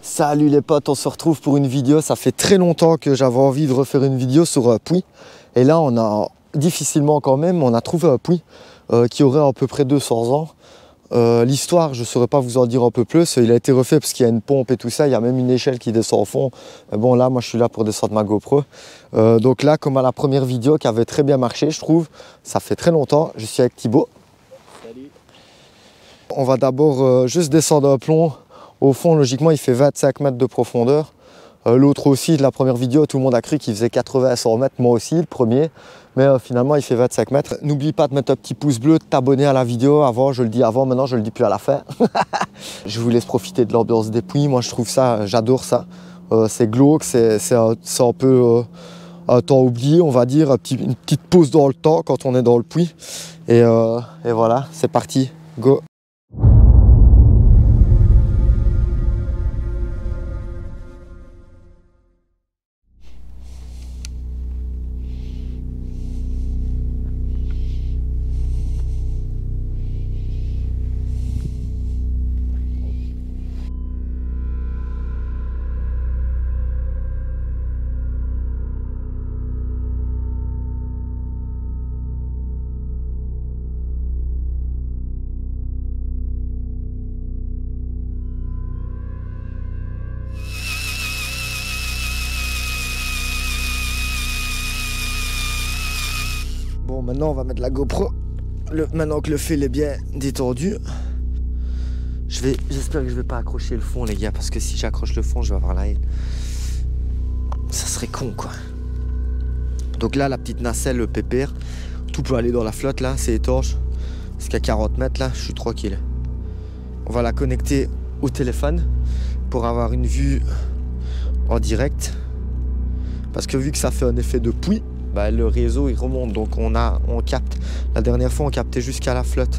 Salut les potes, on se retrouve pour une vidéo. Ça fait très longtemps que j'avais envie de refaire une vidéo sur puits. Et là, on a difficilement quand même, on a trouvé un puits qui aurait à peu près 200 ans. L'histoire, je ne saurais pas vous en dire un peu plus. Il a été refait parce qu'il y a une pompe et tout ça. Il y a même une échelle qui descend au fond. Mais bon, là, moi, je suis là pour descendre ma GoPro. Donc là, comme à la première vidéo qui avait très bien marché, je trouve, ça fait très longtemps. Je suis avec Thibaut. Salut. On va d'abord juste descendre un plomb. Au fond, logiquement, il fait 25 mètres de profondeur. L'autre aussi, de la première vidéo, tout le monde a cru qu'il faisait 80-100 mètres. Moi aussi, le premier. Mais finalement, il fait 25 mètres. N'oublie pas de mettre un petit pouce bleu, de t'abonner à la vidéo. Avant, je le dis avant, maintenant, je le dis plus à la fin. Je vous laisse profiter de l'ambiance des puits. Moi, je trouve ça, j'adore ça. C'est glauque, c'est un peu un temps oublié, on va dire. Une petite pause dans le temps quand on est dans le puits. Et voilà, c'est parti. Go! Bon, maintenant on va mettre la GoPro. Maintenant que le fil est bien détendu, j'espère que je vais pas accrocher le fond, les gars, parce que si j'accroche le fond, je vais avoir la haine. Ça serait con, quoi. Donc là, la petite nacelle, le pépère, tout peut aller dans la flotte là, c'est étanche. Jusqu'à 40 mètres là, je suis tranquille. On va la connecter au téléphone pour avoir une vue en direct. Parce que vu que ça fait un effet de puits, bah, le réseau il remonte, donc on capte. La dernière fois on captait jusqu'à la flotte.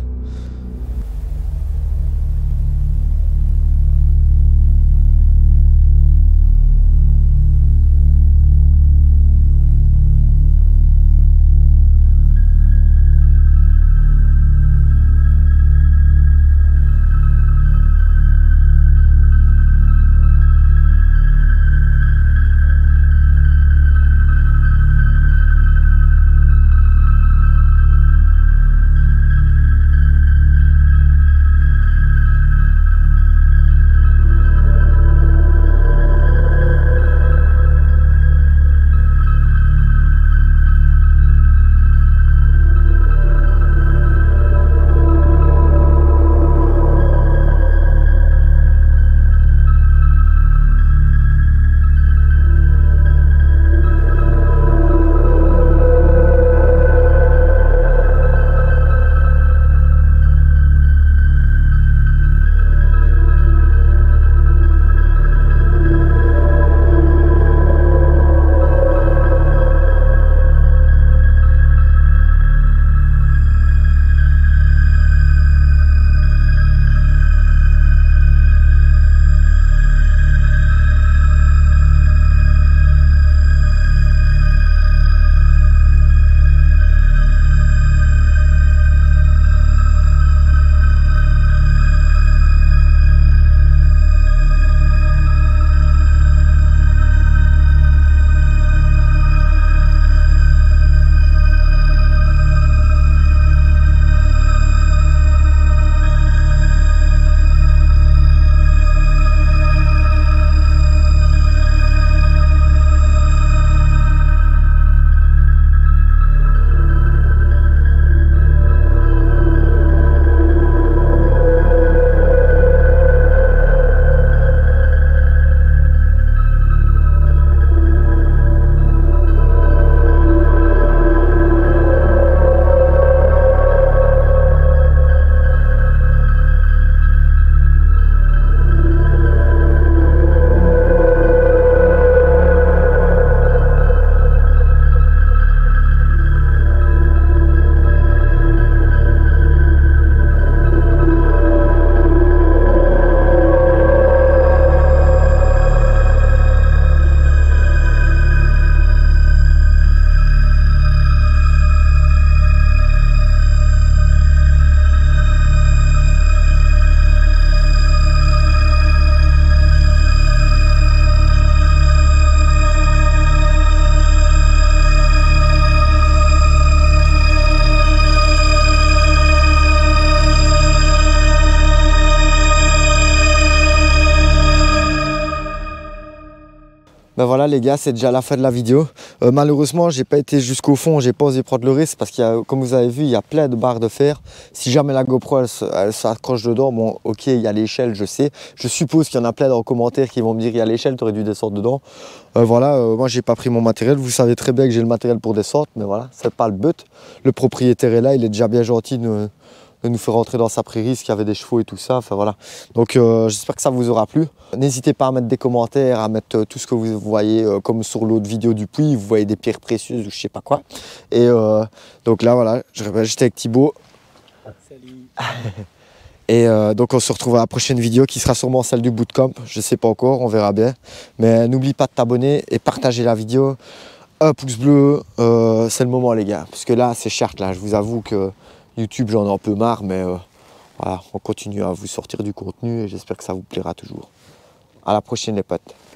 Ben voilà les gars, c'est déjà la fin de la vidéo. Malheureusement, j'ai pas été jusqu'au fond, j'ai pas osé prendre le risque parce qu'il y a, comme vous avez vu, il y a plein de barres de fer. Si jamais la GoPro elle s'accroche dedans, bon ok, il y a l'échelle, je sais. Je suppose qu'il y en a plein dans les commentaires qui vont me dire il y a l'échelle, tu aurais dû descendre dedans. Voilà, moi j'ai pas pris mon matériel. Vous savez très bien que j'ai le matériel pour descendre, mais voilà, c'est pas le but. Le propriétaire est là, il est déjà bien gentil de nous faire rentrer dans sa prairie, parce qu'il y avait des chevaux et tout ça, enfin voilà. Donc j'espère que ça vous aura plu. N'hésitez pas à mettre des commentaires, à mettre tout ce que vous voyez, comme sur l'autre vidéo du puits, vous voyez des pierres précieuses ou je sais pas quoi. Et donc là voilà, j'étais avec Thibaut. Salut. Et donc on se retrouve à la prochaine vidéo qui sera sûrement celle du bootcamp, je sais pas encore, on verra bien. Mais n'oublie pas de t'abonner et partager la vidéo. Un pouce bleu, c'est le moment les gars, parce que là c'est charte là, je vous avoue que YouTube j'en ai un peu marre, mais voilà, on continue à vous sortir du contenu et j'espère que ça vous plaira toujours. À la prochaine les potes.